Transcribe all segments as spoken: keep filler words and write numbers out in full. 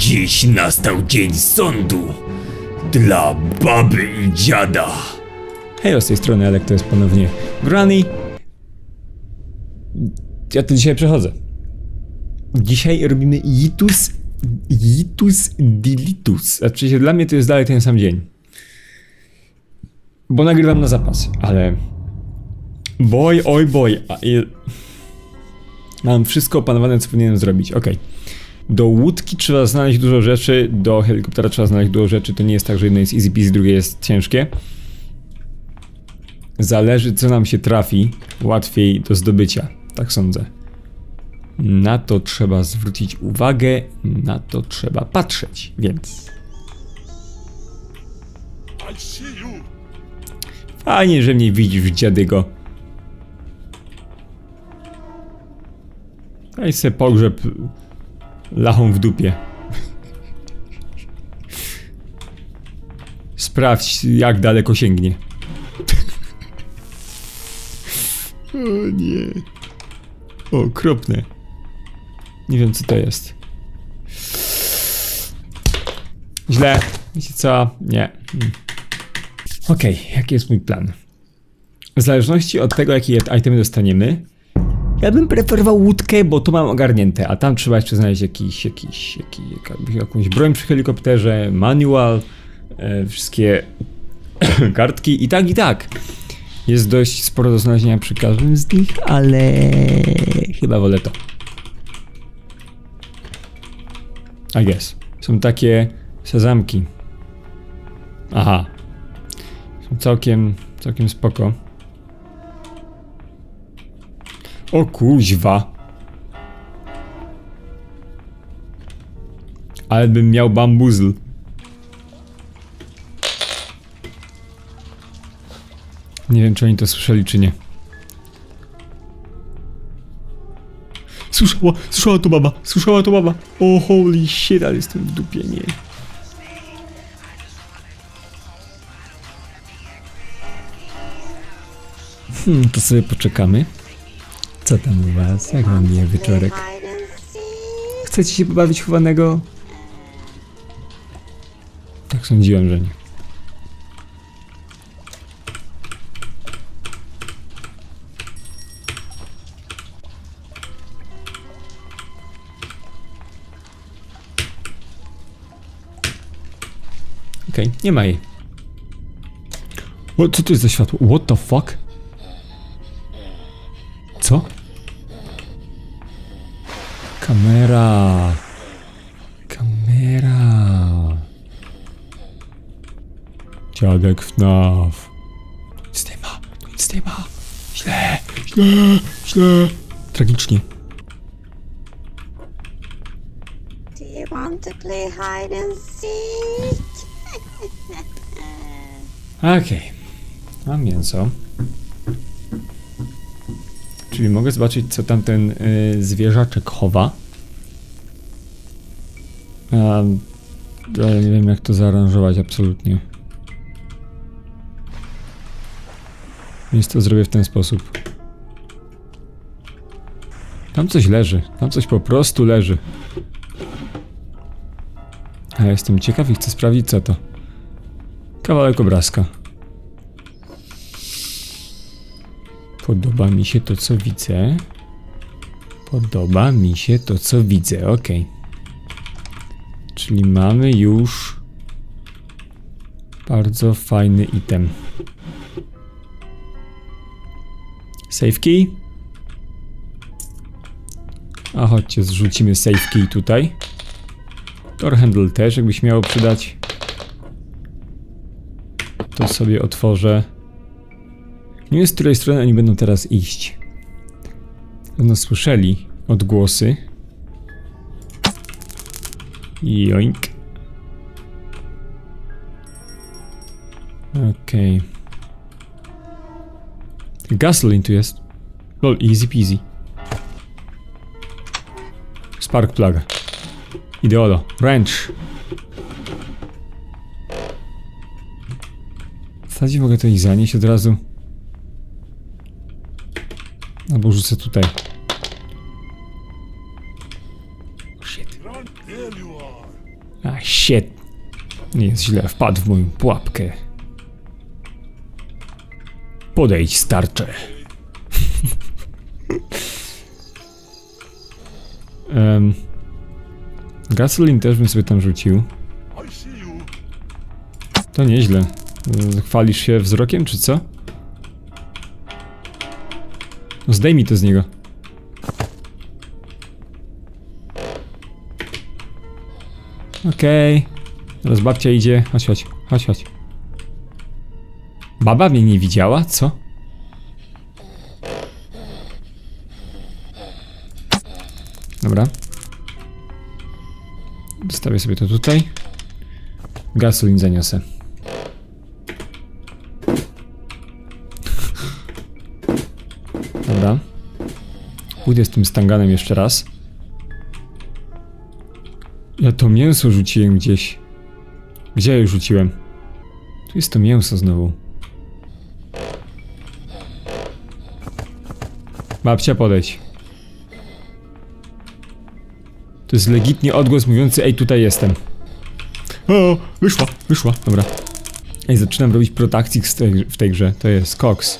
Dziś nastał dzień sądu dla baby i dziada. Hej, z tej strony Alek, to jest ponownie Granny. Ja to dzisiaj przechodzę. Dzisiaj robimy Yitus, Yitus Dilitus. Znaczy, dla mnie to jest dalej ten sam dzień. Bo nagrywam na zapas, ale... Boy, oj boy. Mam wszystko opanowane, co powinienem zrobić. Ok. Do łódki trzeba znaleźć dużo rzeczy, do helikoptera trzeba znaleźć dużo rzeczy. To nie jest tak, że jedno jest easy peasy, drugie jest ciężkie. Zależy, co nam się trafi, łatwiej do zdobycia. Tak sądzę. Na to trzeba zwrócić uwagę, na to trzeba patrzeć, więc... Fajnie, że mnie widzisz, dziadygo. Daj se pogrzeb lachą w dupie. Sprawdź, jak daleko sięgnie. O nie. O, okropne. Nie wiem, co to jest. Źle. Wiecie co? Nie. Hmm. Okej, okay, jaki jest mój plan? W zależności od tego, jakie itemy dostaniemy, ja bym preferował łódkę, bo to mam ogarnięte, a tam trzeba jeszcze znaleźć jakiś, jakiś, jakiś, jakąś broń przy helikopterze, manual, e, wszystkie kartki i tak, i tak. Jest dość sporo do znalezienia przy każdym z nich, ale chyba wolę to. I guess. Są takie sezamki. Aha. Są całkiem, całkiem spoko. O kuźwa. Ale bym miał bambuzl. Nie wiem, czy oni to słyszeli, czy nie. Słyszała, słyszała to baba, słyszała to baba. O holy shit, ale jestem w dupie, nie. Hmm, to sobie poczekamy. Co tam u was? Jak wam mija wieczorek? Chcecie się pobawić chowanego? Tak sądziłem, że nie. Okej, okay, nie ma jej. O, co to jest za światło? What the fuck? Co? Kamera. Kamera. Dziadek F NAF. Nic nie ma, nic nie ma. Źle, źle, źle. Tragicznie. Do you want to play hide and seek? Okej. Okay. Mam mięso. Czyli mogę zobaczyć, co tamten y, zwierzaczek chowa. A, ale nie wiem, jak to zaaranżować absolutnie. Więc to zrobię w ten sposób. Tam coś leży. Tam coś po prostu leży. A ja jestem ciekaw i chcę sprawdzić, co to. Kawałek obrazka. Podoba mi się to, co widzę. Podoba mi się to, co widzę, ok. Czyli mamy już bardzo fajny item. Save key. A chodźcie, zrzucimy save key tutaj. Door handle też, jakby się miało przydać. To sobie otworzę. Nie wiem, z której strony oni będą teraz iść. Pewno słyszeli odgłosy. Joink. Okej. Okay. Gasoline tu jest. Lol, easy peasy. Spark plug. Ideolo. Wrench. W zasadzie mogę to i zanieść od razu. Albo rzucę tutaj. Shit. A shit. Nie jest źle, wpadł w moją pułapkę. Podejdź, starcze. um, gasolin też bym sobie tam rzucił. To nieźle. Chwalisz się wzrokiem, czy co? No zdejmij to z niego. Okej. Okay. Teraz babcia idzie. Chodź, chodź, chodź, chodź. Baba mnie nie widziała? Co? Dobra. Zostawię sobie to tutaj. Gasolin zaniosę. Dobra. Pójdę z tym stanganem jeszcze raz. Ja to mięso rzuciłem gdzieś. Gdzie ja już rzuciłem? Tu jest to mięso znowu. Babcia, podejdź. To jest legitnie odgłos mówiący: ej, tutaj jestem. O, wyszła, wyszła, dobra. Ej, zaczynam robić protakcik w tej grze. To jest koks.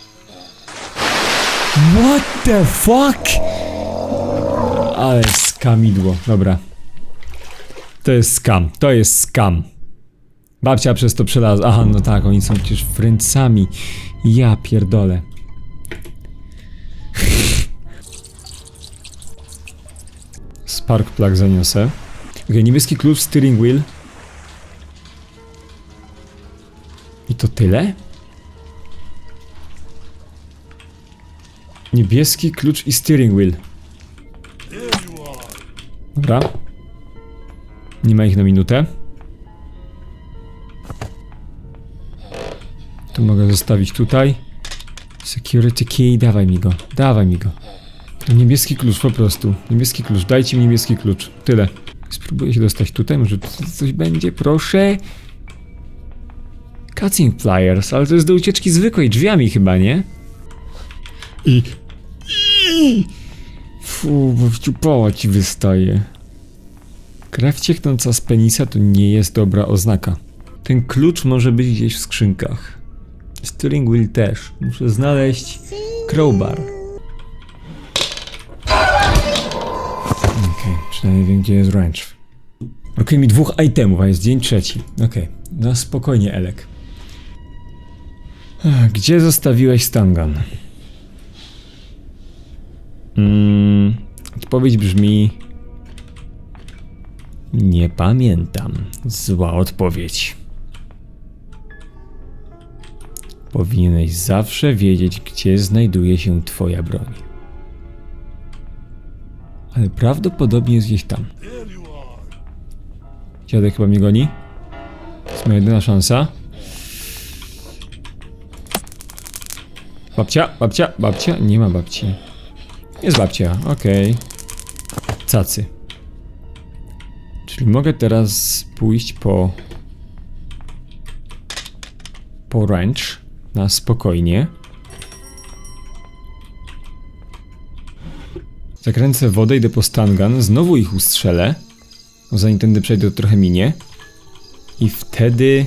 What the fuck? Ale skamidło, dobra. To jest skam, to jest skam. Babcia przez to przelazła. Aha, no tak, oni są przecież Francami. Ja pierdolę. Spark plug zaniosę. Okay, niebieski klucz, steering wheel. I to tyle? Niebieski klucz i steering wheel. Dobra. Nie ma ich na minutę. Tu mogę zostawić tutaj. Security key, dawaj mi go, dawaj mi go. To niebieski klucz po prostu. Niebieski klucz, dajcie mi niebieski klucz. Tyle. Spróbuję się dostać tutaj, może coś będzie, proszę. Cutscene flyers, ale to jest do ucieczki zwykłej, drzwiami chyba, nie? I... I... Fu, bo wciupoła ci wystaje. Krew cieknąca z penisa to nie jest dobra oznaka. Ten klucz może być gdzieś w skrzynkach. Steering wheel też. Muszę znaleźć crowbar. Okej, okay, przynajmniej wiem, gdzie jest wrench. Okej, okay, mi dwóch itemów, a jest dzień trzeci. Okej, okay. No spokojnie, Elek. Gdzie zostawiłeś stangan? Mm, odpowiedź brzmi... Nie pamiętam. Zła odpowiedź. Powinieneś zawsze wiedzieć, gdzie znajduje się twoja broń. Ale prawdopodobnie jest gdzieś tam. Dziadek chyba mnie goni. To jest moja jedyna szansa. Babcia, babcia, babcia. Nie ma babci. Jest babcia, okej. Okay. Cacy. Czyli mogę teraz pójść po... po wrench. Na spokojnie. Zakręcę wodę, idę po stangan. Znowu ich ustrzelę. No, zanim tędy przejdę, to trochę minie. I wtedy...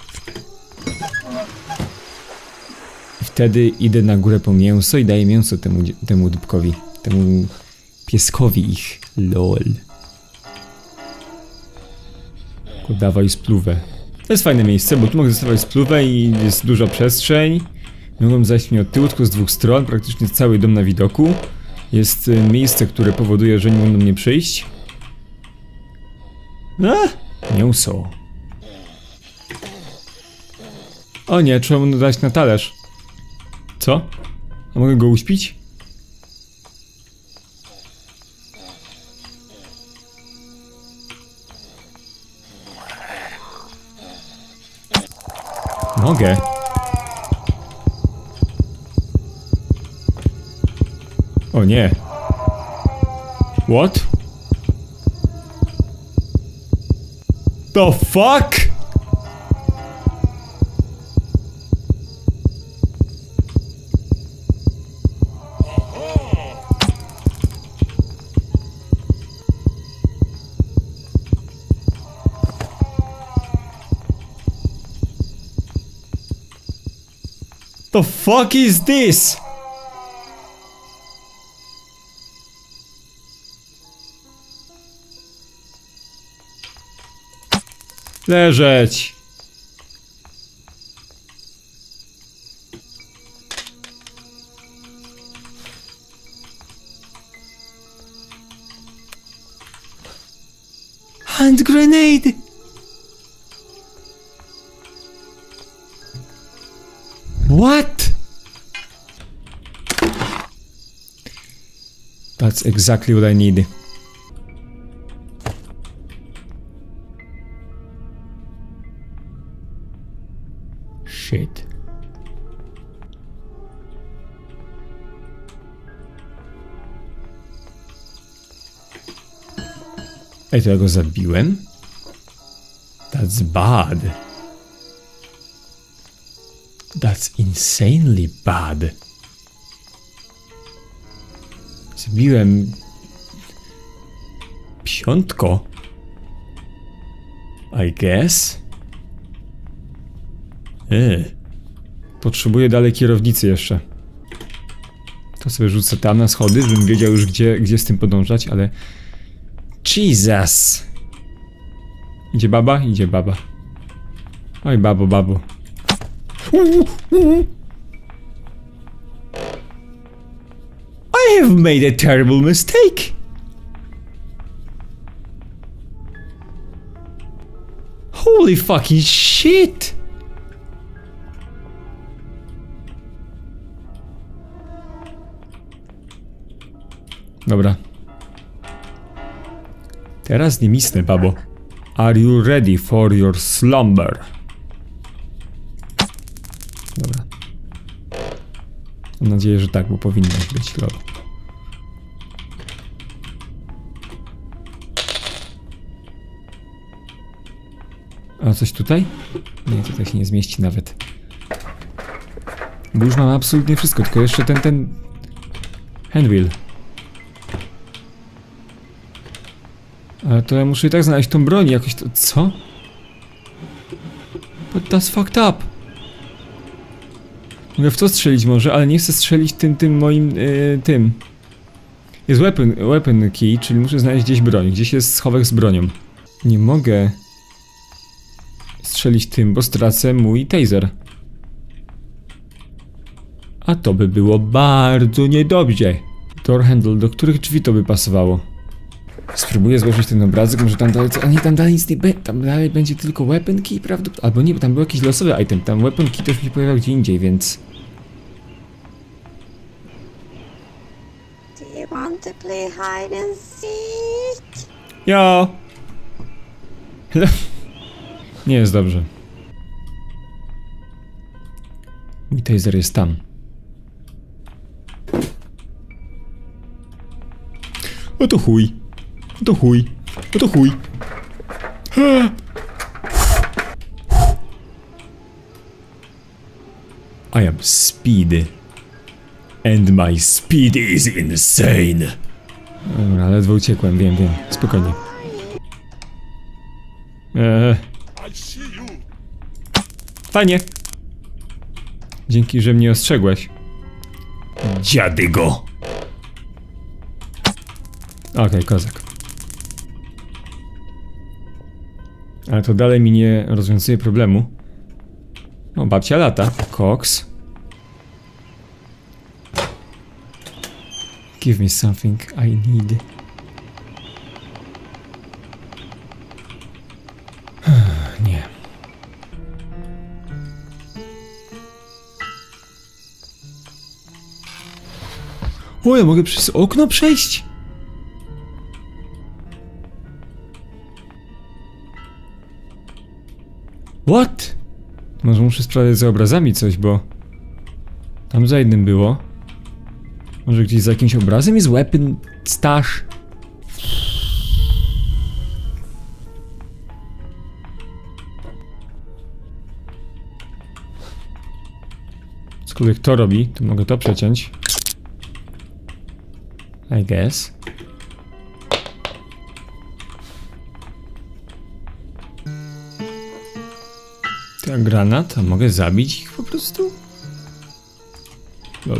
I wtedy idę na górę po mięso i daję mięso temu, temu dupkowi. Temu pieskowi ich. Lol. Dawaj spluwę. To jest fajne miejsce, bo tu mogę zostawiać spluwę i jest duża przestrzeń. Mogą zajść mnie od tyłu, tylko z dwóch stron. Praktycznie cały dom na widoku. Jest miejsce, które powoduje, że nie mogą do mnie przyjść. A, mięso. O nie, trzeba mu dać na talerz. Co? A mogę go uśpić? Mogę. O nie. What? The fuck? The fuck is this? Leżeć. Hand grenade. What? That's exactly what I need. Shit. Ej, to ja go zabiłem? That's bad. That's insanely bad. Zabiłem... Piątko? I guess? Eee. Potrzebuję dalej kierownicy jeszcze. To sobie rzucę tam na schody, żebym wiedział już gdzie, gdzie z tym podążać, ale... Jesus! Idzie baba? Idzie baba. Oj, babo, babo. I have made a terrible mistake! Holy fucking shit! Dobra. Teraz nie misnę, babo. Are you ready for your slumber? Dobra. Mam nadzieję, że tak, bo powinnaś być, lol. A coś tutaj? Nie, tutaj się nie zmieści nawet. Bo już mam absolutnie wszystko, tylko jeszcze ten, ten... handwheel. Ale to ja muszę i tak znaleźć tą broń jakoś to... Co? But that's fucked up. Mogę w to strzelić może, ale nie chcę strzelić tym, tym moim, yy, tym. Jest weapon, weapon key, czyli muszę znaleźć gdzieś broń. Gdzieś jest schowek z bronią. Nie mogę strzelić tym, bo stracę mój taser. A to by było bardzo niedobrze. Door handle, do których drzwi to by pasowało? Spróbuję złożyć ten obrazek, może tam dalej... A nie, tam dalej nic nie będzie, tam dalej będzie tylko weapon key prawdopodobnie... Albo nie, bo tam był jakiś losowy item, tam weapon key też mi się pojawiał gdzie indziej, więc... Do you want to play hide and seek? Jo! Nie jest dobrze. Mój taser jest tam. O to chuj. O to chuj. O to chuj. I am speedy. And my speed is insane. Dobra, ledwo uciekłem, wiem, wiem. Spokojnie. Eee. Fajnie. Dzięki, że mnie ostrzegłeś. Dziadygo. Okej, okay, kozak. Ale to dalej mi nie rozwiązuje problemu. O, babcia lata. Cox. Give me something I need. Nie. O, ja mogę przez okno przejść? What? Może muszę sprawdzać za obrazami coś, bo... Tam za jednym było. Może gdzieś za jakimś obrazem jest weapon stash? Cokolwiek to robi, to mogę to przeciąć. I guess. To granat, a mogę zabić ich po prostu? Lol.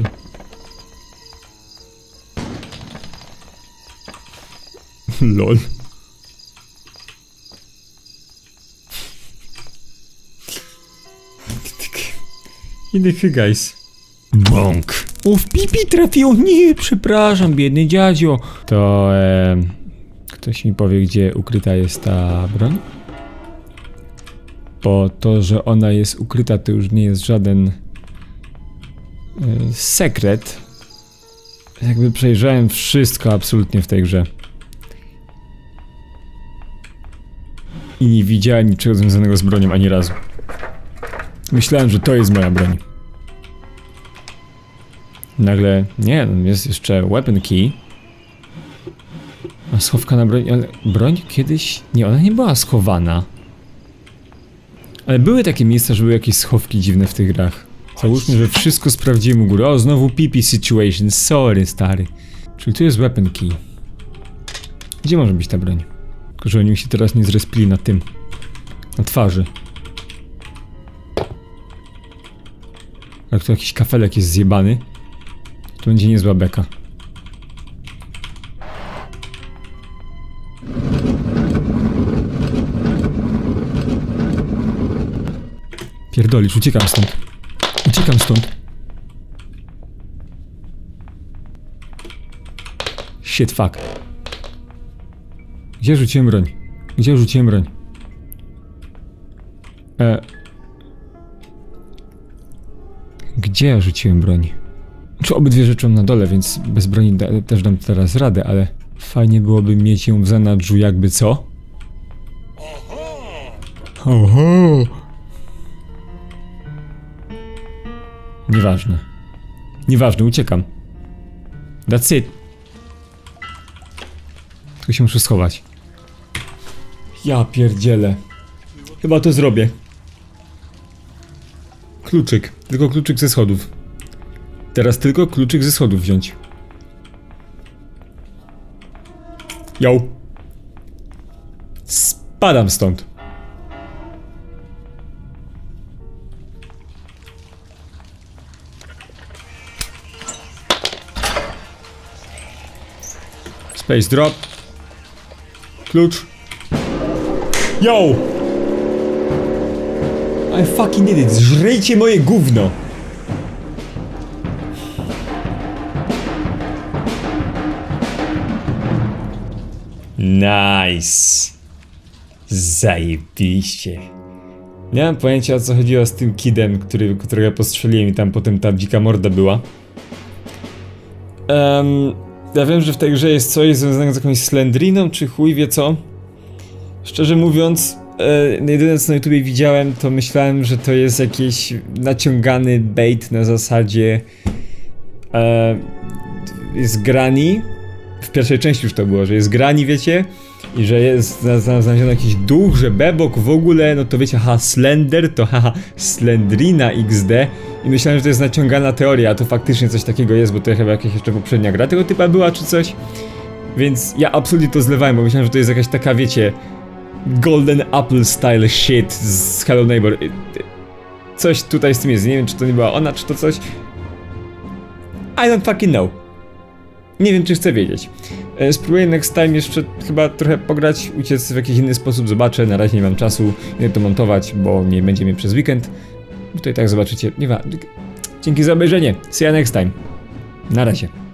Lol. Innych guys. Bąk. O, w pipi trafiło! Nie, przepraszam, biedny dziadzio. To e, ktoś mi powie, gdzie ukryta jest ta broń? Bo to, że ona jest ukryta, to już nie jest żaden e, sekret. Jakby przejrzałem wszystko absolutnie w tej grze. I nie widziałem niczego związanego z bronią ani razu. Myślałem, że to jest moja broń. Nagle, nie, jest jeszcze weapon key. A schowka na broń, ale broń kiedyś, nie, ona nie była schowana. Ale były takie miejsca, że były jakieś schowki dziwne w tych grach. Załóżmy, że wszystko sprawdziłem u góry. O, znowu pipi situation, sorry stary. Czyli tu jest weapon key. Gdzie może być ta broń? Tylko, że oni mi się teraz nie zrespili na tym. Na twarzy. Jak tu jakiś kafelek jest zjebany, to będzie niezła beka. Pierdolisz, uciekam stąd. Uciekam stąd. Shit, fuck. Gdzie rzuciłem broń? Gdzie rzuciłem broń? E... Gdzie ja rzuciłem broń? Czy obydwie rzeczy mam na dole, więc bez broni da, też dam teraz radę, ale fajnie byłoby mieć ją w zanadrzu jakby co? Oho! Nieważne. Nieważne, uciekam. That's it. Tu się muszę schować. Ja pierdzielę. Chyba to zrobię. Kluczyk. Tylko kluczyk ze schodów. Teraz tylko kluczyk ze schodów wziąć. Yo. Spadam stąd. Space drop. Klucz. Yo! I fucking did it. Zżrejcie moje gówno. Nice. Zajebiście. Nie mam pojęcia, o co chodziło z tym kidem, który, którego postrzeliłem i tam potem ta dzika morda była. Um, ja wiem, że w tej grze jest coś związanego z jakąś slendriną, czy chuj wie co. Szczerze mówiąc, e, jedyne co na YouTubie widziałem, to myślałem, że to jest jakiś naciągany bait na zasadzie e, jest Granny. W pierwszej części już to było, że jest Granny, wiecie? I że jest znaleziony jakiś duch, że bebok w ogóle, no to wiecie, haha, Slender, to haha, Slendrina iks de. I myślałem, że to jest naciągana teoria, a to faktycznie coś takiego jest, bo to chyba jakaś jeszcze poprzednia gra tego typa była, czy coś. Więc ja absolutnie to zlewałem, bo myślałem, że to jest jakaś taka, wiecie, Golden Apple style shit z Hello Neighbor. Coś tutaj z tym jest, nie wiem, czy to nie była ona, czy to coś. I don't fucking know. Nie wiem, czy chcę wiedzieć. Spróbuję next time jeszcze chyba trochę pograć, uciec w jakiś inny sposób, zobaczę. Na razie nie mam czasu, nie to montować, bo nie będzie mnie przez weekend. Tutaj tak zobaczycie, nie ma. Dzięki za obejrzenie. See you next time. Na razie.